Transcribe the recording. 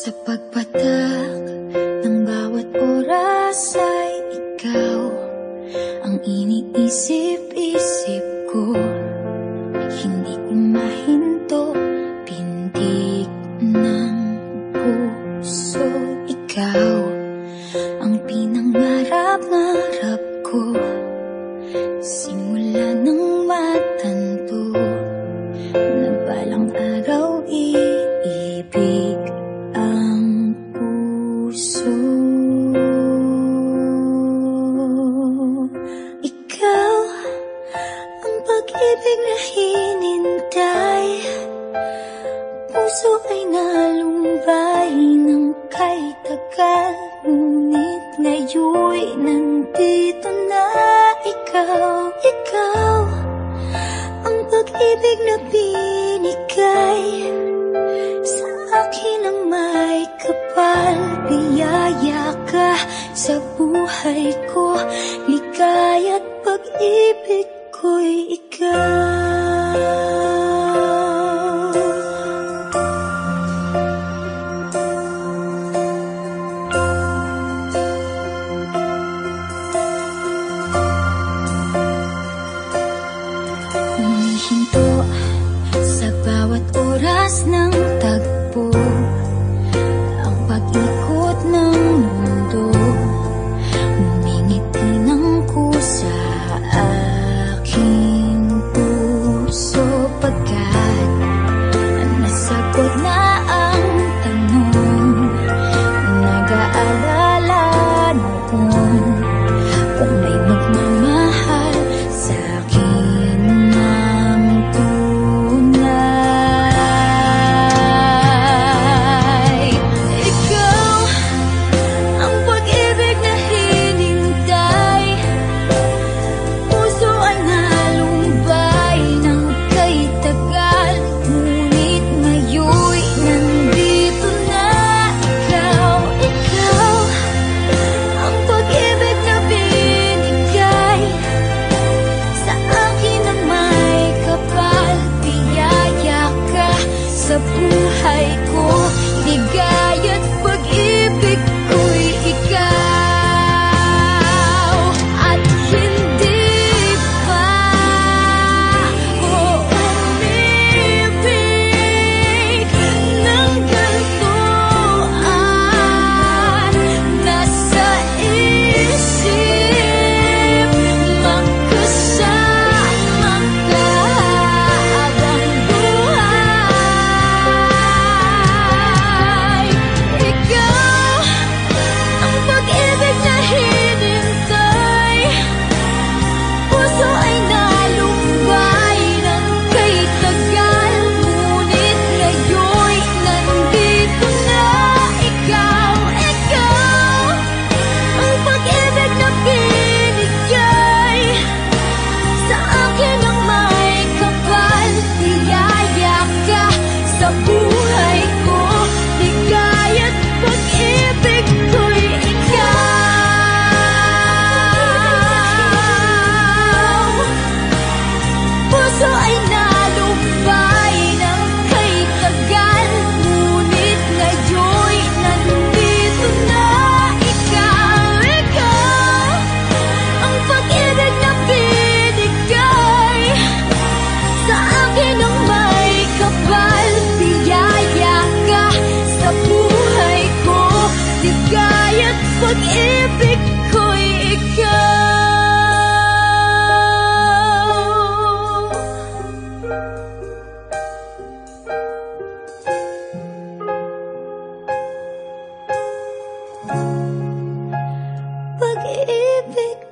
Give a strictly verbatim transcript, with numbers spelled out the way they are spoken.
Sa pagpatak ng bawat oras ay ikaw ang iniisip-isip ko. Hindi ko mahinto, pintig ng puso. Ikaw ang pinangarap-ngarap ko, simula nang matanto na balang araw iibig ang puso. Ikaw ang pag-ibig na hinintay, puso ay nalumbay ng kay tagal, ngunit ngayon'y nandito na ikaw. Ikaw ang pag-ibig na binigay sa akin ang may kapal. Biyaya ka sa buhay ko, ligaya't pag-ibig ko'y ikaw. Humihinto sa bawat oras ng tagpo, ang pag-ikot ng mundo, ngumingiti ng kusa aking puso. Pagkat nasagot na ang tanong, nag-aalala noon kung may magmamahal sa akin ng tunay. Ikaw ang pag-ibig na hinintay, puso ay nalumbay ng kay tagal, ngunit ngayon'y nandito na ikaw. Ikaw ang pag-ibig na binigay sa akin ang may kapal. Biyaya ka sa buhay ko, ligaya't pag-ibig ko'y ikaw. At hindi pa ko umibig ng ganito at nasa isip magkasama ka habang buhay. Ikaw ang pag-ibig na hinintay, puso ay nalumbay ng kay tagal, ngunit ngayon'y nandito na ikaw. Ikaw ang pag-ibig na binigay sa akin ang may kapal. Biyaya ka sa buhay ko, ligaya't pag-ibig ko'y ikaw. Puso ay nalumbay ng kay tagal, ngunit ngayon'y nandito na ikaw. Ikaw ang pag-ibig na binigay sa akin ang may kapal. Biyaya ka sa buhay ko, ligaya't pag-ibig ko'y ikaw. Pag-ibig